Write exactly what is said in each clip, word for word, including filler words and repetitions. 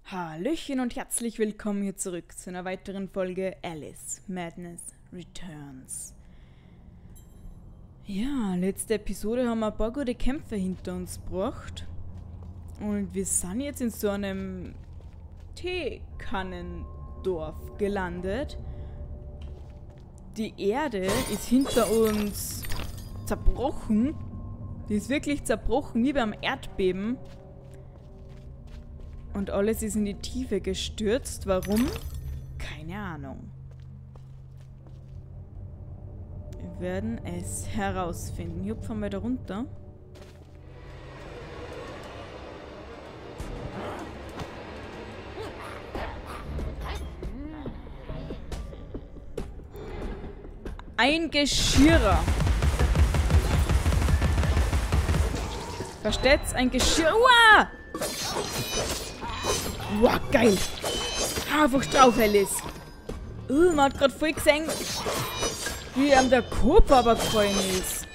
Hallöchen und herzlich willkommen hier zurück zu einer weiteren Folge Alice Madness Returns. Ja, letzte Episode haben wir ein paar gute Kämpfe hinter uns gebracht. Und wir sind jetzt in so einem Teekannendorf gelandet. Die Erde ist hinter uns zerbrochen. Die ist wirklich zerbrochen, wie beim Erdbeben. Und alles ist in die Tiefe gestürzt. Warum? Keine Ahnung. Wir werden es herausfinden. Hier hupfen wir da runter. Ein Geschirrer. Versteht's? Ein Geschirr. Uah! Wow, geil. Einfach drauf, Alice. Uh, man hat gerade voll gesehen, wie ihm der Kopf aber gefallen ist.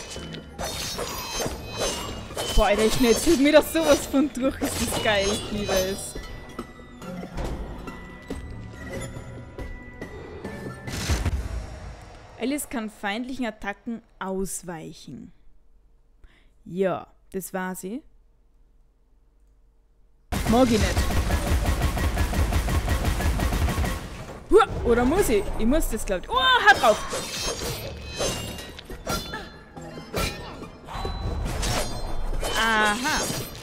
Boah, Alter, ich schnetzelt mir das sowas von durch. Ist das geil. Ich liebe es. Alice kann feindlichen Attacken ausweichen. Ja, das war sie. Mag ich nicht. Huh, oder muss ich? Ich muss das, glaube ich. Oh, hau drauf! Aha.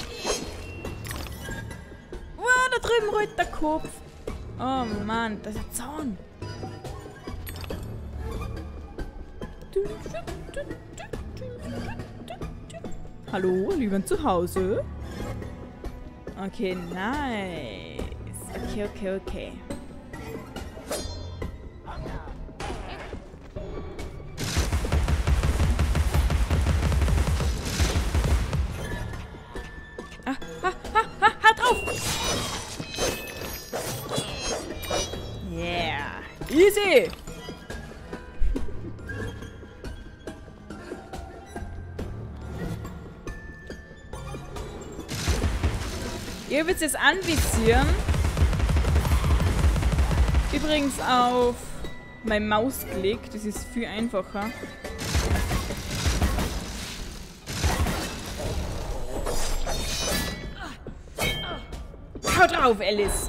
Oh, da drüben rollt der Kopf. Oh Mann, das ist ein Zaun. Hallo, lieber zu Hause? Okay, nice. Okay, okay, okay. Ah, ah, ah, ah, halt drauf! Yeah. Easy! Ihr werdet es anvisieren. Übrigens auf meine Maus gelegt. Das ist viel einfacher. Hau drauf, Alice!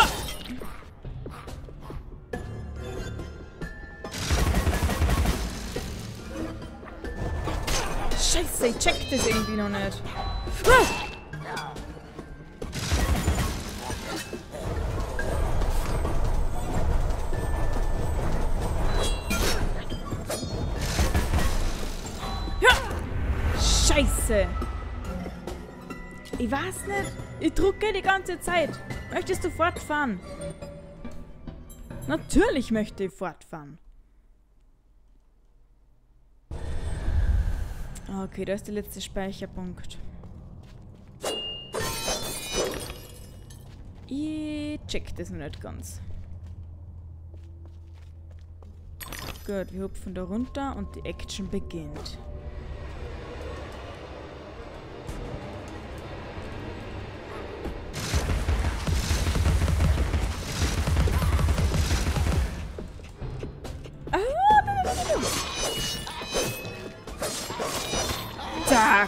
Scheiße, ich check das irgendwie noch nicht. Scheiße! Ich weiß nicht. Ich drücke die ganze Zeit. Möchtest du fortfahren? Natürlich möchte ich fortfahren. Okay, da ist der letzte Speicherpunkt. Ich check das noch nicht ganz. Gut, wir hupfen da runter und die Action beginnt. Zack.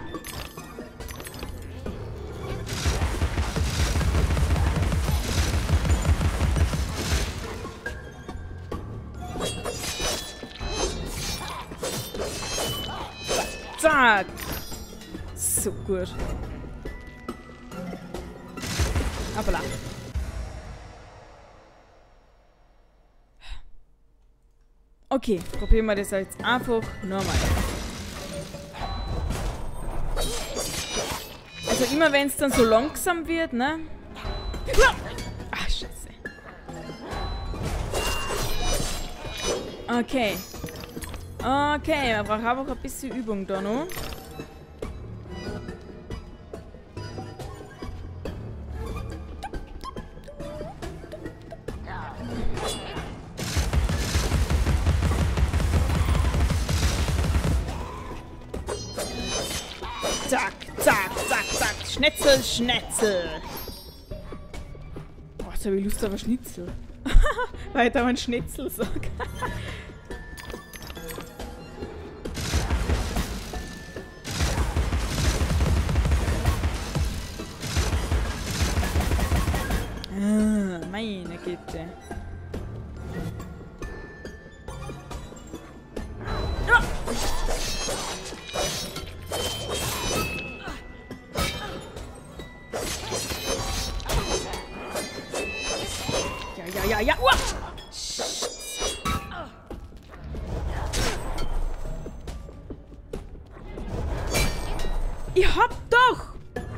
Zack. So gut. Hoppala. Okay, probieren wir das jetzt einfach nochmal. Also immer wenn es dann so langsam wird, ne? Ach, scheiße. Okay. Okay, man braucht einfach ein bisschen Übung da noch. Zack, zack, zack, zack. Schnetzel, Schnetzel. Jetzt habe ich Lust auf ein Schnitzel. Weil ich da einen Schnitzel sage. ah, meine Güte. Ja, ja, ja. Uah. Ich hab doch!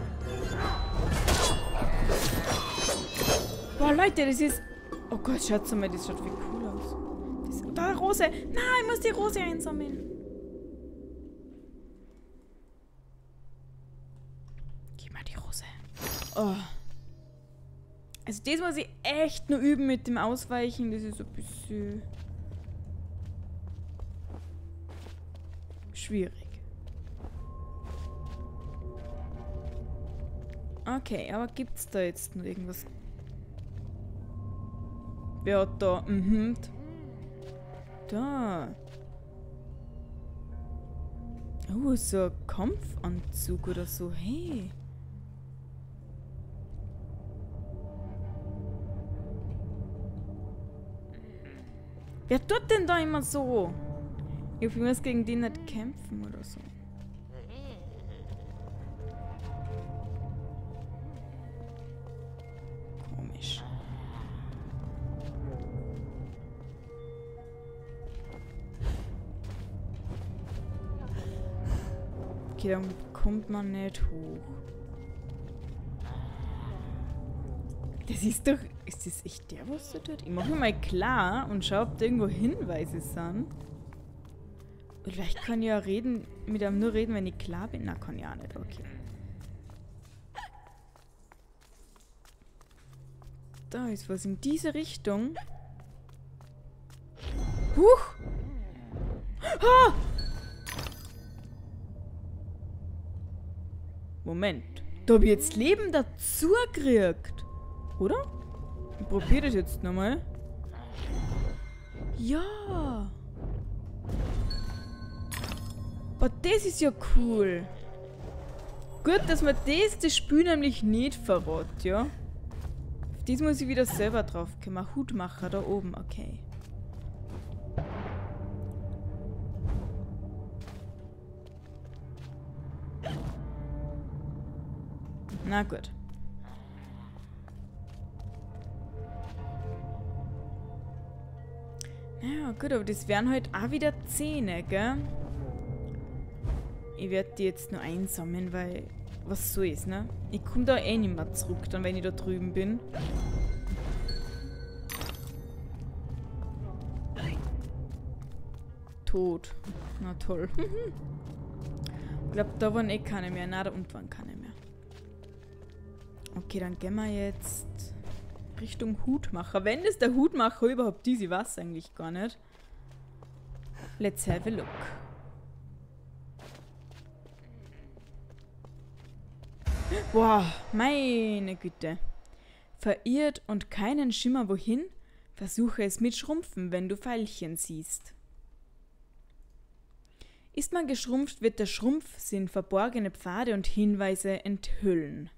Boah, Leute, das ist... Oh Gott, schaut mal, das schaut wie cool aus. Das... Da, Rose! Nein, ich muss die Rose einsammeln. Gib mal die Rose. Oh. Also das muss ich echt nur üben mit dem Ausweichen. Das ist ein bisschen... schwierig. Okay, aber gibt's da jetzt noch irgendwas? Wer hat da? Mhm. Da. Oh, so ein Kampfanzug oder so. Hey. Wer tut denn da immer so? Ich muss gegen den nicht kämpfen oder so. Komisch. Okay, dann kommt man nicht hoch. Das ist doch... Ist das echt der, was da tut? Ich mache mir mal klar und schaue, ob da irgendwo Hinweise sind. Und vielleicht kann ich ja reden, mit einem nur reden, wenn ich klar bin. Na, kann ich auch nicht. Okay. Da ist was in diese Richtung. Huch! Ah! Moment. Da habe ich jetzt Leben dazu gekriegt. Oder? Ich probiere das jetzt nochmal. Ja. Aber das ist ja cool. Gut, dass man das, das Spiel nämlich nicht verrät, ja. Auf das muss ich wieder selber drauf kommen. Hutmacher da oben, okay. Na gut. Ja, gut, aber das wären halt auch wieder Zähne, gell? Ich werde die jetzt nur einsammeln, weil... Was so ist, ne? Ich komme da eh nicht mehr zurück, dann wenn ich da drüben bin. Tot. Na toll. Ich glaube, da waren eh keine mehr. Na, da unten waren keine mehr. Okay, dann gehen wir jetzt Richtung Hutmacher. Wenn das der Hutmacher überhaupt ist, ich weiß eigentlich gar nicht. Let's have a look. Boah, meine Güte. Verirrt und keinen Schimmer wohin, versuche es mit Schrumpfen, wenn du Veilchen siehst. Ist man geschrumpft, wird der Schrumpfsinn verborgene Pfade und Hinweise enthüllen.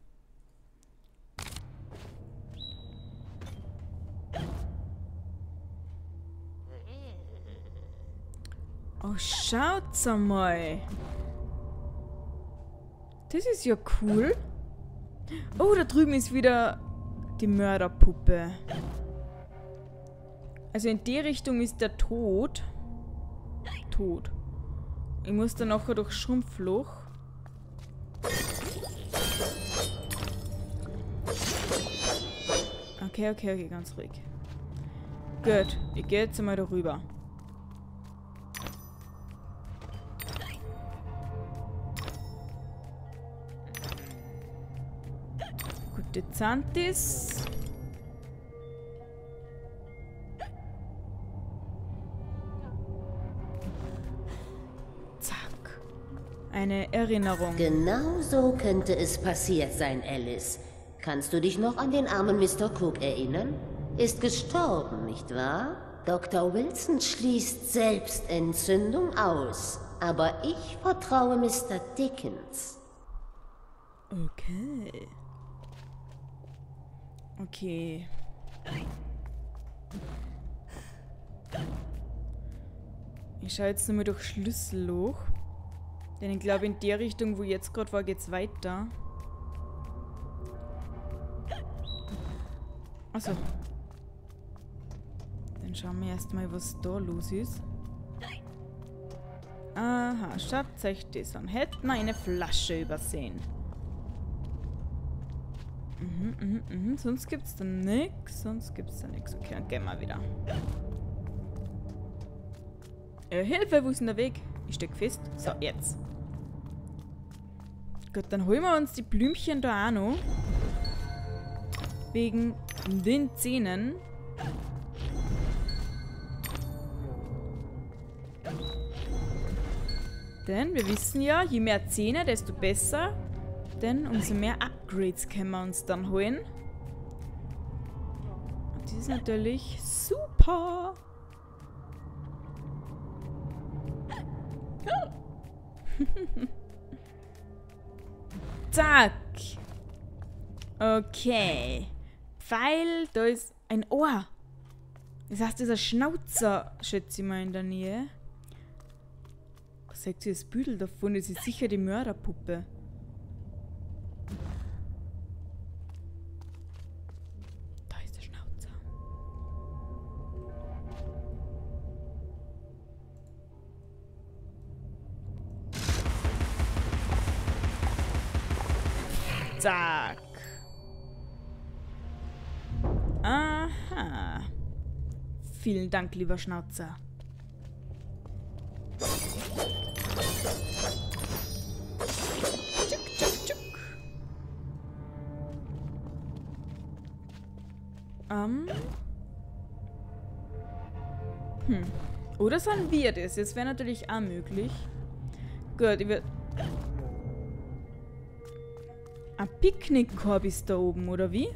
Oh, schaut's einmal. Das ist ja cool. Oh, da drüben ist wieder die Mörderpuppe. Also in die Richtung ist der Tod. Tot. Ich muss dann nachher durch Schrumpfloch. Okay, okay, okay, ganz ruhig. Gut, ich gehe jetzt einmal darüber. Gute Zantis. Zack. Eine Erinnerung. Genau so könnte es passiert sein, Alice. Kannst du dich noch an den armen Mister Cook erinnern? Ist gestorben, nicht wahr? Doktor Wilson schließt Selbstentzündung aus. Aber ich vertraue Mister Dickens. Okay. Okay. Ich schaue jetzt nochmal durch Schlüsselloch. Denn ich glaube, in der Richtung, wo ich jetzt gerade war, geht's weiter. Achso. Dann schauen wir erstmal, was da los ist. Aha, schaut euch das an. Hätten wir eine Flasche übersehen. Mhm, mhm, mhm. Sonst gibt's da nix. Sonst gibt's da nix. Okay, dann gehen wir wieder. Äh, Hilfe, wo ist denn der Weg? Ich steck fest. So, jetzt. Gut, dann holen wir uns die Blümchen da auch noch. Wegen den Zähnen. Denn wir wissen ja, je mehr Zähne, desto besser. Denn umso mehr Upgrades können wir uns dann holen. Und das ist natürlich super. Zack. Okay. Pfeil, da ist ein Ohr. Das heißt, dieser Schnauzer, schätze ich mal, in der Nähe. Was sagt ihr das Büdel davon? Das ist sicher die Mörderpuppe. Da ist der Schnauzer. Zack. Aha. Vielen Dank, lieber Schnauzer. Tschuk, tschuk, tschuk. Ähm. Hm. Oder sind wir das? Das wäre natürlich auch möglich. Gut, ich werde... Ein Picknickkorb ist da oben, oder wie?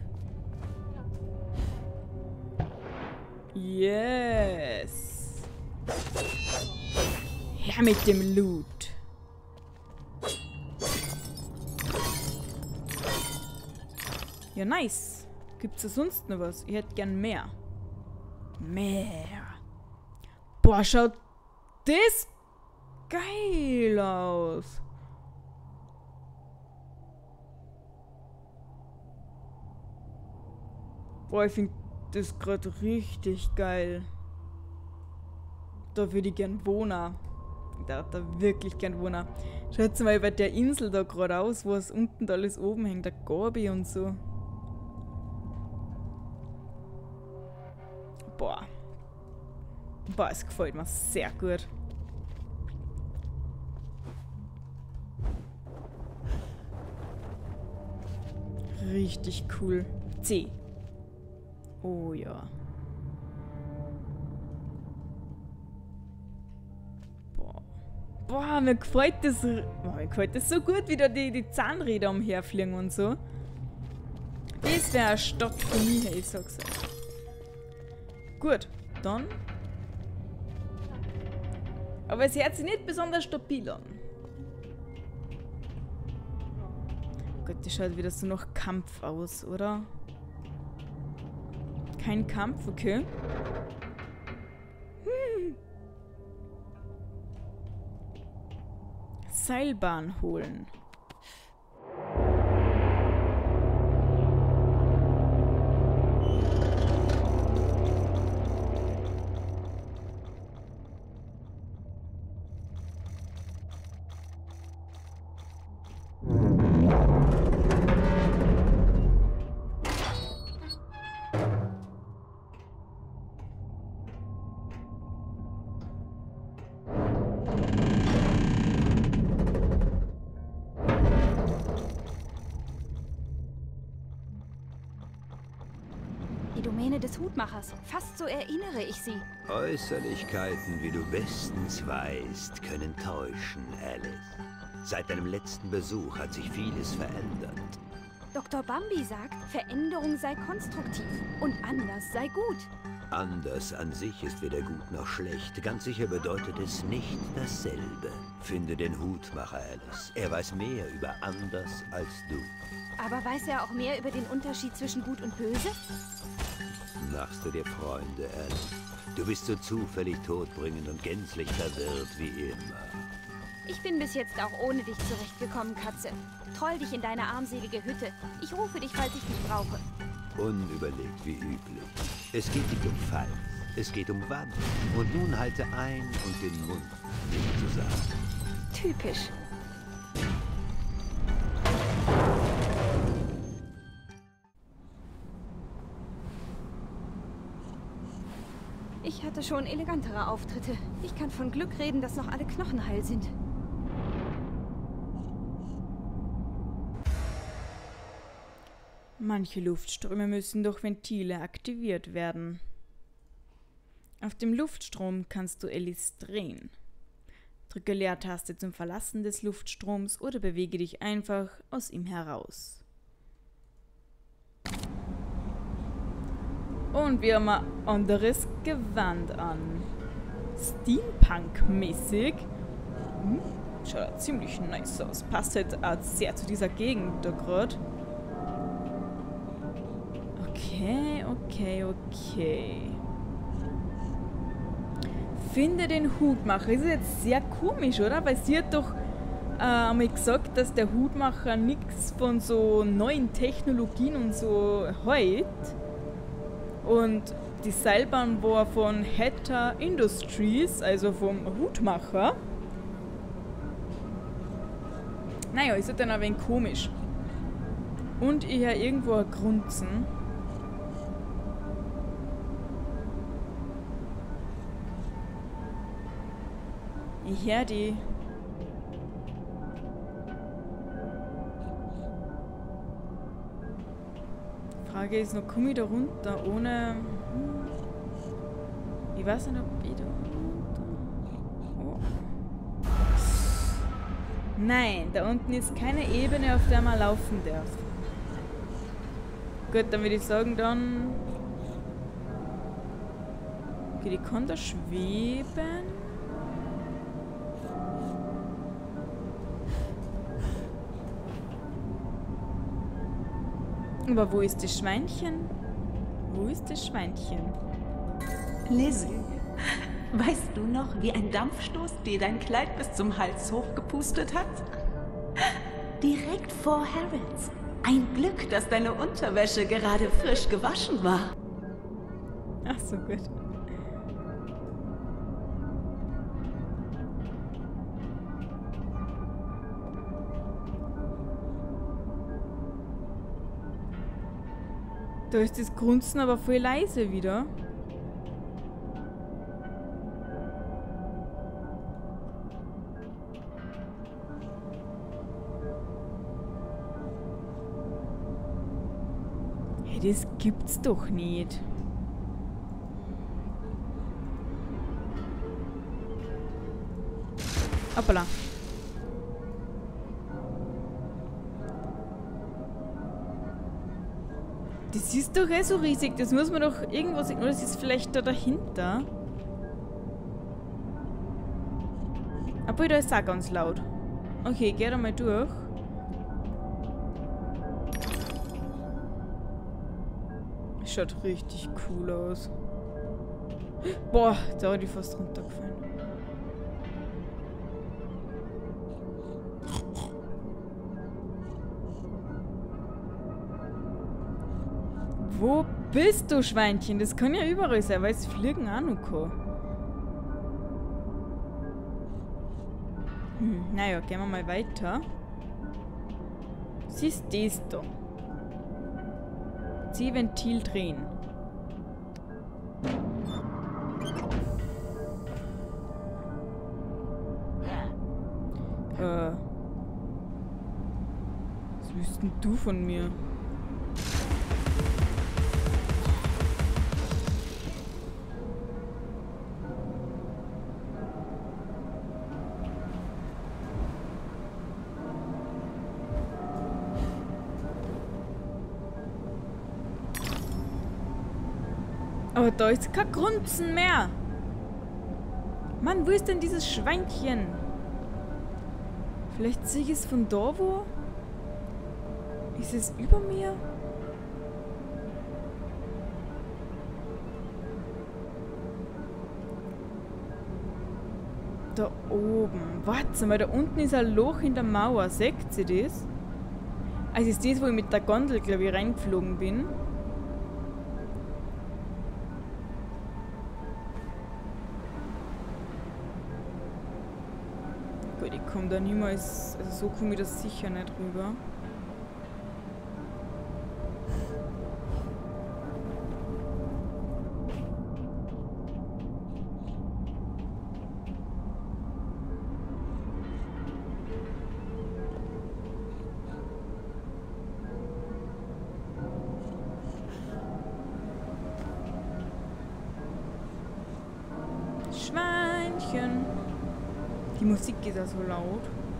Yes. Her mit dem Loot. Ja, nice. Gibt's da sonst noch was? Ich hätte gern mehr. Mehr. Boah, schaut das geil aus. Boah, ich finde das gerade richtig geil. Da würde ich gern wohnen. Da da wirklich gern wohnen. Schaut mal bei der Insel da gerade aus, wo es unten da alles oben hängt. Der Gorbi und so. Boah. Boah, es gefällt mir sehr gut. Richtig cool. C. Oh ja. Boah. Boah, mir gefällt das. Boah, mir gefällt das so gut, wie da die, die Zahnräder umherfliegen und so. Das wäre eine Stadt für mich, ich sag's euch. Gut, dann. Aber es hört sich nicht besonders stabil an. Gott, das schaut wieder so nach Kampf aus, oder? Kein Kampf, okay. Hm. Seilbahn holen. Die Domäne des Hutmachers. Fast so erinnere ich sie. Äußerlichkeiten, wie du bestens weißt, können täuschen, Alice. Seit deinem letzten Besuch hat sich vieles verändert. Doktor Bambi sagt, Veränderung sei konstruktiv und anders sei gut. Anders an sich ist weder gut noch schlecht. Ganz sicher bedeutet es nicht dasselbe. Finde den Hutmacher, Alice. Er weiß mehr über anders als du. Aber weiß er auch mehr über den Unterschied zwischen Gut und Böse? Machst du dir Freunde, Alice? Du bist so zufällig todbringend und gänzlich verwirrt wie immer. Ich bin bis jetzt auch ohne dich zurechtgekommen, Katze. Troll dich in deine armselige Hütte. Ich rufe dich, falls ich dich brauche. Unüberlegt wie üblich. Es geht nicht um Fall, es geht um wann. Und nun halte ein und den Mund nicht zu sagen. Typisch. Ich hatte schon elegantere Auftritte. Ich kann von Glück reden, dass noch alle Knochen heil sind. Manche Luftströme müssen durch Ventile aktiviert werden. Auf dem Luftstrom kannst du Alice drehen. Drücke Leertaste zum Verlassen des Luftstroms oder bewege dich einfach aus ihm heraus. Und wir haben ein anderes Gewand an. Steampunk-mäßig. Hm, schaut ziemlich nice aus. Passt halt auch sehr zu dieser Gegend da gerade. Okay, okay, okay. Finde den Hutmacher. Das ist jetzt sehr komisch, oder? Weil sie hat doch äh, einmal gesagt, dass der Hutmacher nichts von so neuen Technologien und so hält. Und die Seilbahn war von Hatter Industries, also vom Hutmacher. Naja, ist halt dann ein wenig komisch. Und ich höre irgendwo ein Grunzen. Ich höre die. Frage ist noch, komme ich da runter ohne... Ich weiß nicht, ob ich da runter... Oh. Nein, da unten ist keine Ebene, auf der man laufen darf. Gut, dann würde ich sagen, dann... Okay, die kann da schweben. Aber wo ist das Schweinchen? Wo ist das Schweinchen? Lizzie, weißt du noch, wie ein Dampfstoß dir dein Kleid bis zum Hals hochgepustet hat? Direkt vor Harrods. Ein Glück, dass deine Unterwäsche gerade frisch gewaschen war. Ach so, gut. Da ist das Grunzen aber voll leise wieder. Hey, das gibt's doch nicht. Hoppala. Das ist doch eh so riesig, das muss man doch irgendwo sehen. Oder das ist vielleicht da dahinter. Obwohl, da ist es auch ganz laut. Okay, geh da mal durch. Schaut richtig cool aus. Boah, da hat die fast runtergefallen. Wo bist du, Schweinchen? Das kann ja überall sein, weil es fliegen auch noch kann. Hm, naja, gehen wir mal weiter. Was ist das da? C-Ventil drehen. Äh. Was willst denn du von mir? Aber da ist kein Grunzen mehr. Mann, wo ist denn dieses Schweinchen? Vielleicht sehe ich es von da wo? Ist es über mir? Da oben. Warte mal, da unten ist ein Loch in der Mauer. Seht ihr das? Also ist das, wo ich mit der Gondel, glaube ich, reingeflogen bin. Gut, ich komme da niemals... Also so komme ich das sicher nicht rüber. Schweinchen. Die Musik ist ja so laut.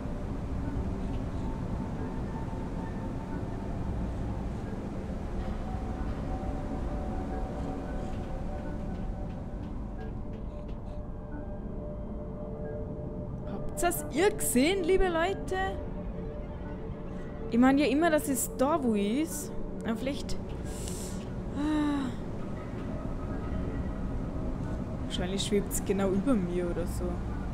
Habt ihr das ihr gesehen, liebe Leute? Ich meine ja immer, dass es da wo ist. Aber vielleicht... Ah. Wahrscheinlich schwebt es genau über mir oder so.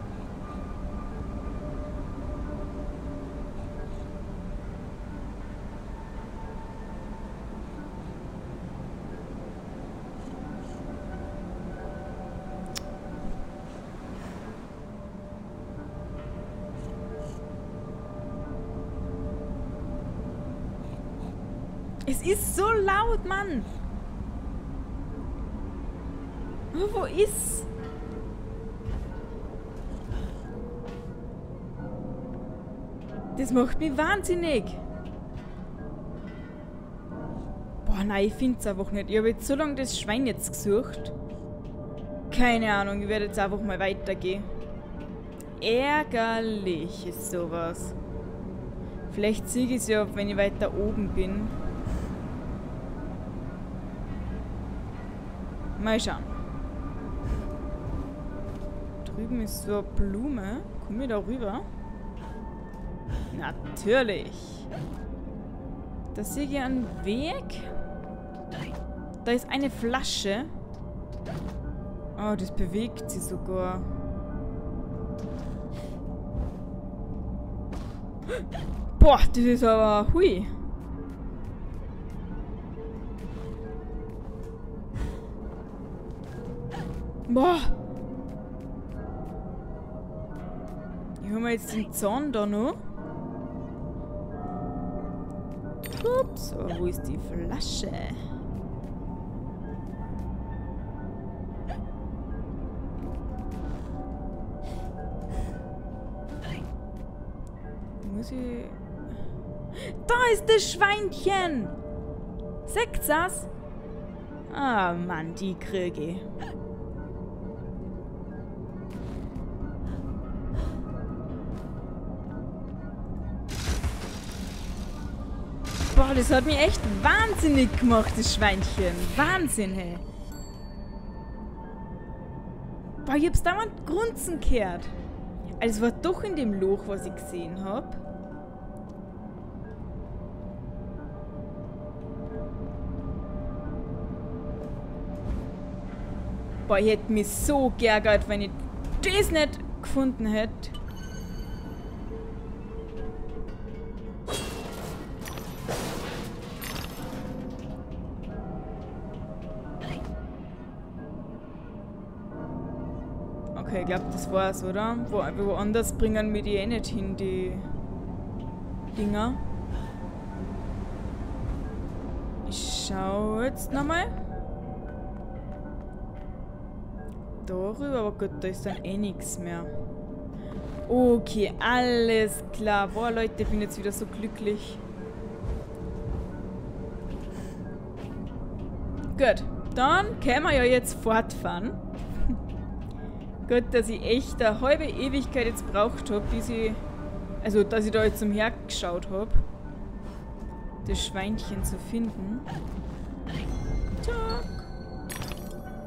Es ist so laut, Mann! Oh, wo ist? Das macht mich wahnsinnig. Boah, nein, ich finde es einfach nicht. Ich habe jetzt so lange das Schwein jetzt gesucht. Keine Ahnung, ich werde jetzt einfach mal weitergehen. Ärgerlich ist sowas. Vielleicht sehe ich es ja, wenn ich weiter oben bin. Mal schauen. Drüben ist so eine Blume. Komme ich da rüber? Natürlich. Da sehe ich einen Weg. Da ist eine Flasche. Oh, das bewegt sich sogar. Boah, das ist aber... Hui. Boah. Ich hole mir jetzt den Zahn da noch. Ups, oh, wo ist die Flasche? Muss ich... Da ist das Schweinchen! Seht ihr's? Ah, Mann, die kriege ich. Boah, das hat mich echt wahnsinnig gemacht, das Schweinchen. Wahnsinn, hey. Boah, ich hab's dauernd grunzen gehört. Also es war doch in dem Loch, was ich gesehen hab. Boah, ich hätte mich so geärgert, wenn ich das nicht gefunden hätte. Okay, ich glaube, das war's, oder? Wo, woanders bringen wir die eh nicht hin, die Dinger. Ich schau jetzt nochmal. Darüber, aber gut, da ist dann eh nichts mehr. Okay, alles klar. Boah, Leute, ich bin jetzt wieder so glücklich. Gut, dann können wir ja jetzt fortfahren. Gut, dass ich echt eine halbe Ewigkeit jetzt braucht habe, bis ich... Also, dass ich da jetzt umhergeschaut habe. Das Schweinchen zu finden. Tschak.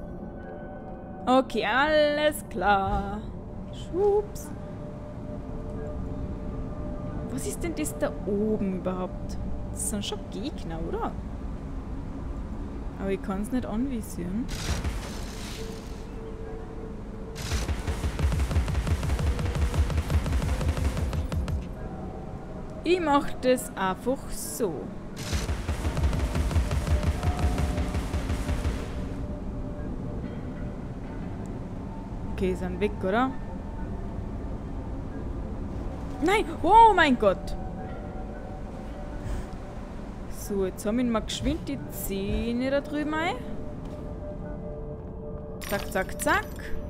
Okay, alles klar. Schwupps. Was ist denn das da oben überhaupt? Das sind schon Gegner, oder? Aber ich kann es nicht anvisieren. Ich mach das einfach so. Okay, sind weg, oder? Nein! Oh mein Gott! So, jetzt haben wir mal geschwind die Zähne da drüben ein. Zack, zack, zack.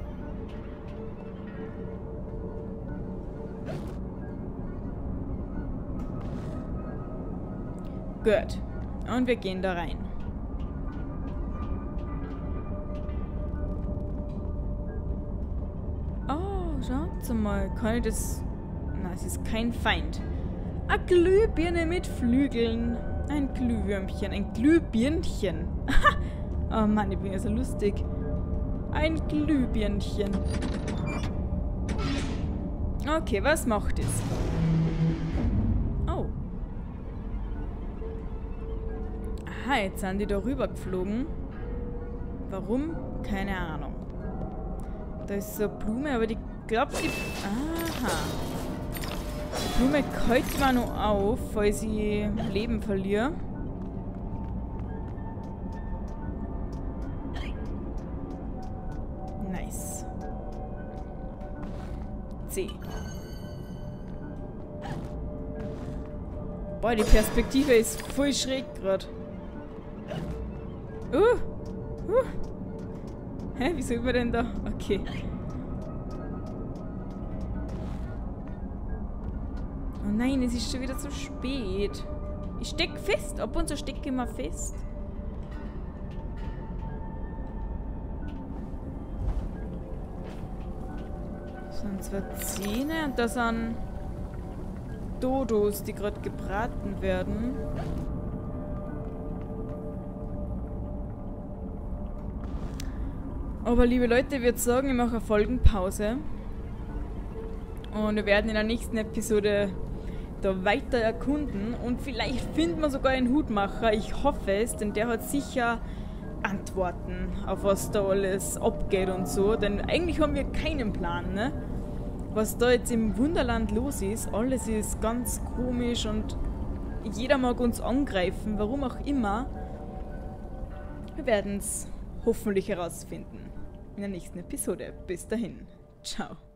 Gut. Und wir gehen da rein. Oh, schaut mal. Kann ich das... Nein, es ist kein Feind. Eine Glühbirne mit Flügeln. Ein Glühwürmchen. Ein Glühbirnchen. Oh Mann, ich bin ja so lustig. Ein Glühbirnchen. Okay, was macht es? Oh. Aha, jetzt sind die da rüber geflogen. Warum? Keine Ahnung. Da ist so eine Blume, aber die glaubt die... Aha. Die Blume kalt mir noch auf, falls ich Leben verliere. Nice. C. Boah, die Perspektive ist voll schräg gerade. Uh! Uh! Hä, wieso sind wir denn da? Okay. Oh nein, es ist schon wieder zu spät. Ich steck fest. Ab und zu stecke ich mal fest. Das sind zwei Zähne und da sind Dodos, die gerade gebraten werden. Aber liebe Leute, ich würde sagen, ich mache eine Folgenpause. Und wir werden in der nächsten Episode da weiter erkunden. Und vielleicht finden wir sogar einen Hutmacher. Ich hoffe es, denn der hat sicher Antworten, auf was da alles abgeht und so. Denn eigentlich haben wir keinen Plan, ne? Was da jetzt im Wunderland los ist. Alles ist ganz komisch und jeder mag uns angreifen, warum auch immer. Wir werden es hoffentlich herausfinden in der nächsten Episode. Bis dahin. Ciao.